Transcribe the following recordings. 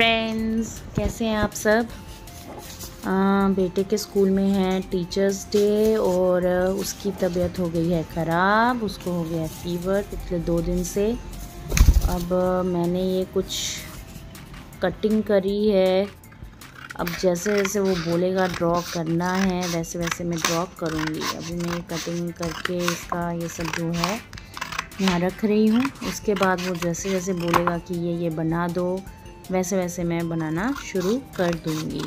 Friends, कैसे हैं आप सब। बेटे के स्कूल में है टीचर्स डे और उसकी तबीयत हो गई है ख़राब। उसको हो गया है फ़ीवर पिछले 2 दिन से। अब मैंने ये कुछ कटिंग करी है। अब जैसे जैसे वो बोलेगा ड्रॉ करना है वैसे वैसे मैं ड्रॉ करूँगी। अभी मैं ये कटिंग करके इसका ये सब जो है यहाँ रख रही हूँ। उसके बाद वो जैसे जैसे बोलेगा कि ये बना दो वैसे वैसे मैं बनाना शुरू कर दूँगी।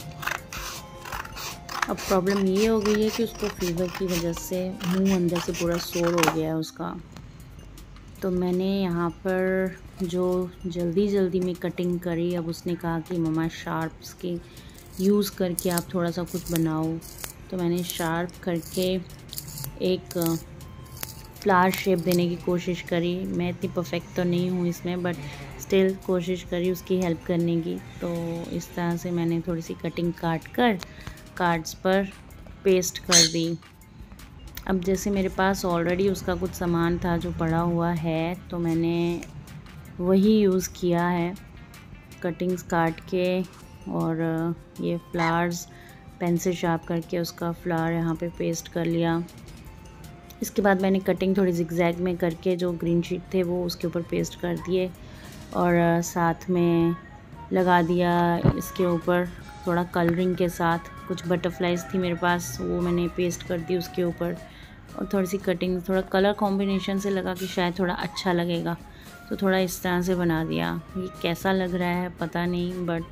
अब प्रॉब्लम ये हो गई है कि उसको फ़ीवर की वजह से मुंह अंदर से पूरा सोर हो गया है उसका। तो मैंने यहाँ पर जो जल्दी में कटिंग करी। अब उसने कहा कि मम्मा शार्प्स के यूज़ करके आप थोड़ा सा कुछ बनाओ। तो मैंने शार्प करके एक फ्लावर शेप देने की कोशिश करी। मैं इतनी परफेक्ट तो नहीं हूँ इसमें, बट स्टिल कोशिश करी उसकी हेल्प करने की। तो इस तरह से मैंने थोड़ी सी कटिंग काट कर कार्ड्स पर पेस्ट कर दी। अब जैसे मेरे पास ऑलरेडी उसका कुछ सामान था जो पड़ा हुआ है, तो मैंने वही यूज़ किया है। कटिंग्स काट के और ये फ्लावर्स पेन से शार्प करके उसका फ्लावर यहाँ पे पेस्ट कर लिया। इसके बाद मैंने कटिंग थोड़ी जिगजैग में करके जो ग्रीन शीट थे वो उसके ऊपर पेस्ट कर दिए और साथ में लगा दिया इसके ऊपर थोड़ा कलरिंग के साथ। कुछ बटरफ्लाइज थी मेरे पास, वो मैंने पेस्ट कर दी उसके ऊपर और थोड़ी सी कटिंग थोड़ा कलर कॉम्बिनेशन से लगा कि शायद थोड़ा अच्छा लगेगा, तो थोड़ा इस तरह से बना दिया। ये कैसा लग रहा है पता नहीं, बट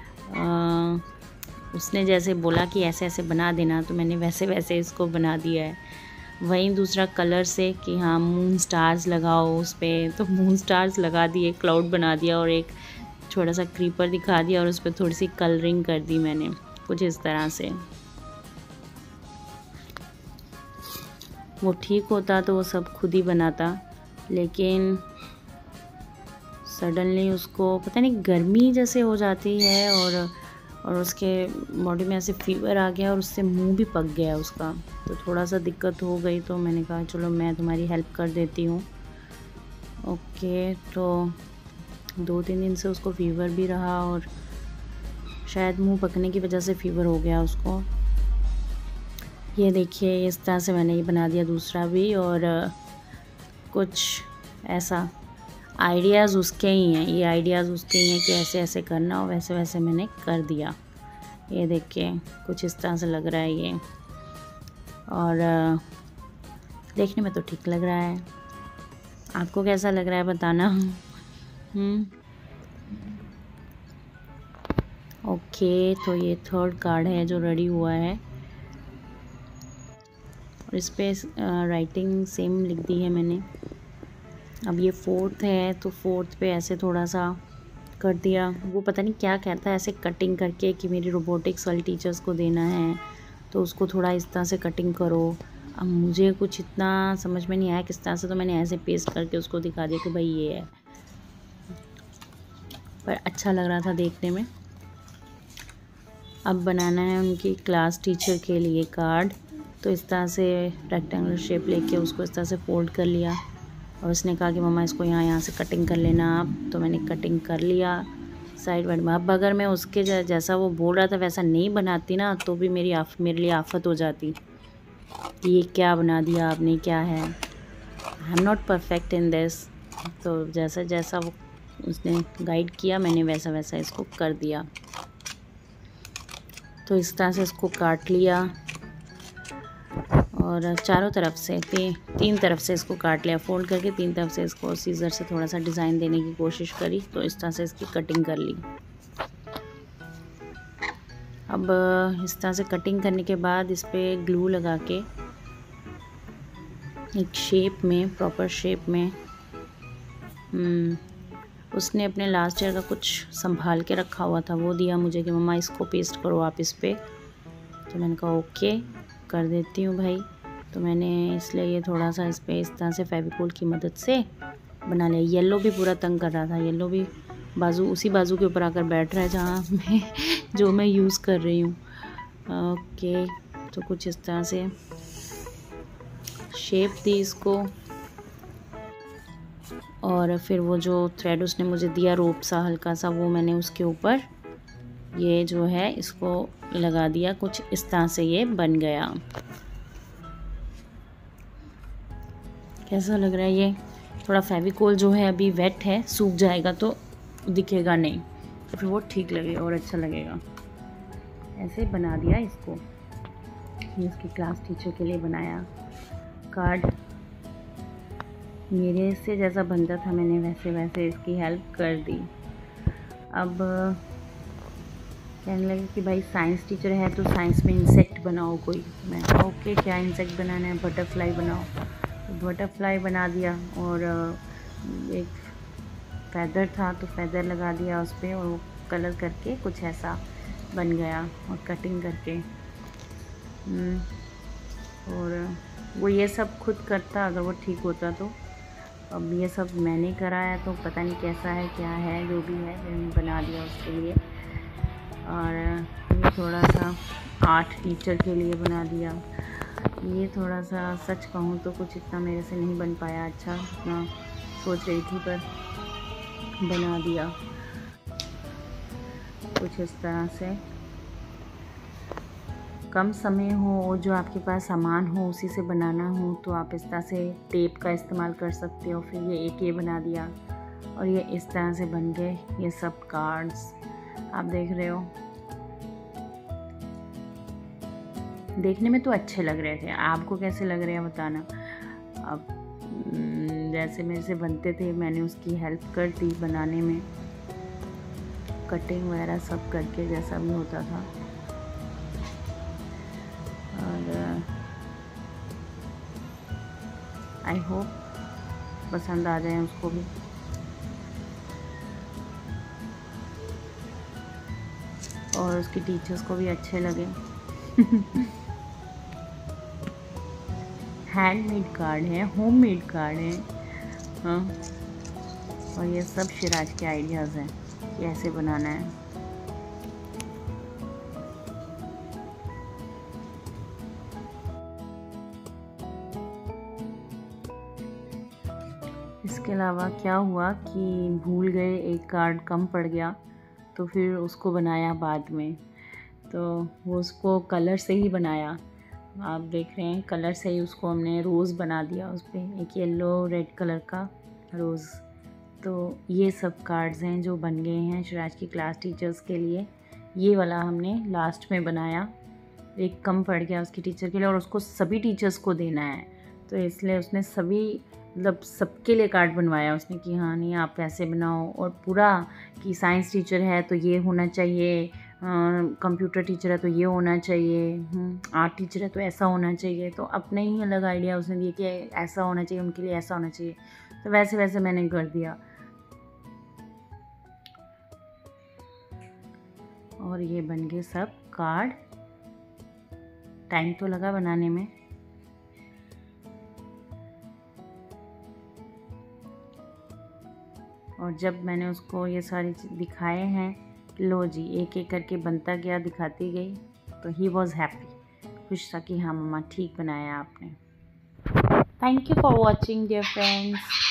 उसने जैसे बोला कि ऐसे ऐसे बना देना तो मैंने वैसे वैसे इसको बना दिया है। वहीं दूसरा कलर से कि हाँ मून स्टार्स लगाओ उस पर, तो मून स्टार्स लगा दिए, क्लाउड बना दिया और एक छोटा सा क्रीपर दिखा दिया और उस पर थोड़ी सी कलरिंग कर दी मैंने कुछ इस तरह से। वो ठीक होता तो वो सब खुद ही बनाता, लेकिन सडनली उसको पता नहीं गर्मी जैसे हो जाती है और उसके बॉडी में ऐसे फ़ीवर आ गया और उससे मुंह भी पक गया उसका, तो थोड़ा सा दिक्कत हो गई। तो मैंने कहा चलो मैं तुम्हारी हेल्प कर देती हूँ। ओके, तो 2-3 दिन से उसको फ़ीवर भी रहा और शायद मुंह पकने की वजह से फ़ीवर हो गया उसको। ये देखिए इस तरह से मैंने ये बना दिया दूसरा भी, और कुछ ऐसा आइडियाज़ उसके ही हैं, ये आइडियाज़ उसके ही हैं कि ऐसे ऐसे करना और वैसे वैसे मैंने कर दिया। ये देखिए कुछ इस तरह से लग रहा है ये, और देखने में तो ठीक लग रहा है। आपको कैसा लग रहा है बताना। ओके, तो ये 3rd कार्ड है जो रेडी हुआ है और इस पर राइटिंग सेम लिख दी है मैंने। अब ये 4th है तो 4th पे ऐसे थोड़ा सा कर दिया। वो पता नहीं क्या कहता है ऐसे कटिंग करके कि मेरी रोबोटिक्स वाली टीचर्स को देना है, तो उसको थोड़ा इस तरह से कटिंग करो। अब मुझे कुछ इतना समझ में नहीं आया किस तरह से, तो मैंने ऐसे पेस्ट करके उसको दिखा दिया कि भाई ये है, पर अच्छा लग रहा था देखने में। अब बनाना है उनकी क्लास टीचर के लिए कार्ड, तो इस तरह से रेक्टेंगुलर शेप लेके उसको इस तरह से फोल्ड कर लिया और उसने कहा कि मम्मा इसको यहाँ से कटिंग कर लेना आप। तो मैंने कटिंग कर लिया साइड वाइड में। अब अगर मैं उसके जैसा वो बोल रहा था वैसा नहीं बनाती ना, तो भी मेरे लिए आफत हो जाती कि ये क्या बना दिया आपने, क्या है। I am not perfect in this. तो जैसा जैसा वो उसने गाइड किया मैंने वैसा वैसा इसको कर दिया। तो इस तरह से इसको काट लिया और चारों तरफ से 3 तरफ से इसको काट लिया, फोल्ड करके 3 तरफ से इसको सीजर से थोड़ा सा डिज़ाइन देने की कोशिश करी। तो इस तरह से इसकी कटिंग कर ली। अब इस तरह से कटिंग करने के बाद इस पर ग्लू लगा के एक शेप में, प्रॉपर शेप में, उसने अपने लास्ट ईयर का कुछ संभाल के रखा हुआ था वो दिया मुझे कि मम्मा इसको पेस्ट करो आप इस पर। तो मैंने कहा ओके कर देती हूँ भाई। तो मैंने इसलिए ये थोड़ा सा इस पर इस तरह से फेविकोल की मदद से बना लिया। येलो भी पूरा तंग कर रहा था, येलो भी उसी बाजू के ऊपर आकर बैठ रहा है जहाँ जो मैं यूज़ कर रही हूँ। ओके, तो कुछ इस तरह से शेप दी इसको। और फिर वो जो थ्रेड उसने मुझे दिया रोप सा हल्का सा, वो मैंने उसके ऊपर ये जो है इसको लगा दिया। कुछ इस तरह से ये बन गया। कैसा लग रहा है ये? थोड़ा फेविकोल जो है अभी वेट है, सूख जाएगा तो दिखेगा नहीं, तो फिर वो ठीक लगेगा और अच्छा लगेगा। ऐसे बना दिया इसको। ये इसकी क्लास टीचर के लिए बनाया कार्ड। मेरे से जैसा बनता था मैंने वैसे वैसे इसकी हेल्प कर दी। अब कहने लगे कि भाई साइंस टीचर है तो साइंस में इंसेक्ट बनाओ कोई। मैं कहा ओके, क्या इंसेक्ट बनाना है? बटरफ्लाई बनाओ। तो बटरफ्लाई बना दिया और एक फैदर था तो फैदर लगा दिया उस पर, और वो कलर करके कुछ ऐसा बन गया और कटिंग करके। और वो ये सब खुद करता अगर वो ठीक होता तो। अब ये सब मैंने कराया तो पता नहीं कैसा है क्या है, जो भी है मैंने बना दिया उसके लिए। और ये थोड़ा सा आर्ट टीचर के लिए बना दिया। ये थोड़ा सा सच कहूँ तो कुछ इतना मेरे से नहीं बन पाया अच्छा, इतना सोच रही थी, पर बना दिया कुछ इस तरह से। कम समय हो और जो आपके पास सामान हो उसी से बनाना हो तो आप इस तरह से टेप का इस्तेमाल कर सकते हो। फिर ये बना दिया और ये इस तरह से बन गए ये सब कार्ड्स आप देख रहे हो। देखने में तो अच्छे लग रहे थे, आपको कैसे लग रहे हैं बताना। अब जैसे मेरे से बनते थे मैंने उसकी हेल्प कर दी बनाने में, कटिंग वगैरह सब करके जैसा भी होता था। और आई होप पसंद आ जाए उसको भी। और उसकी टीचर्स को भी अच्छे लगे। हैंडमेड कार्ड है, होममेड कार्ड है। हाँ, और ये सब शिराज के आइडियाज़ हैं कि ऐसे बनाना है। इसके अलावा क्या हुआ कि भूल गए, एक कार्ड कम पड़ गया तो फिर उसको बनाया बाद में। तो वो उसको कलर से ही बनाया, आप देख रहे हैं कलर से ही उसको हमने रोज़ बना दिया उस पर, एक येलो रेड कलर का रोज़। तो ये सब कार्ड्स हैं जो बन गए हैं शिराज की क्लास टीचर्स के लिए। ये वाला हमने लास्ट में बनाया, एक कम पड़ गया उसकी टीचर के लिए और उसको सभी टीचर्स को देना है, तो इसलिए उसने सभी मतलब सबके लिए कार्ड बनवाया उसने कि हाँ नहीं आप ऐसे बनाओ। और पूरा कि साइंस टीचर है तो ये होना चाहिए, कंप्यूटर टीचर है तो ये होना चाहिए, आर्ट टीचर है तो ऐसा होना चाहिए। तो अपने ही अलग आइडिया उसने दिए कि ऐसा होना चाहिए, उनके लिए ऐसा होना चाहिए। तो वैसे वैसे मैंने कर दिया। और ये बन गए सब कार्ड। टाइम तो लगा बनाने में। और जब मैंने उसको ये सारी दिखाए हैं, लो जी एक एक करके बनता गया, दिखाती गई, तो ही वॉज़ हैप्पी, खुश था कि हाँ मम्मा ठीक बनाया आपने। Thank you for watching dear friends.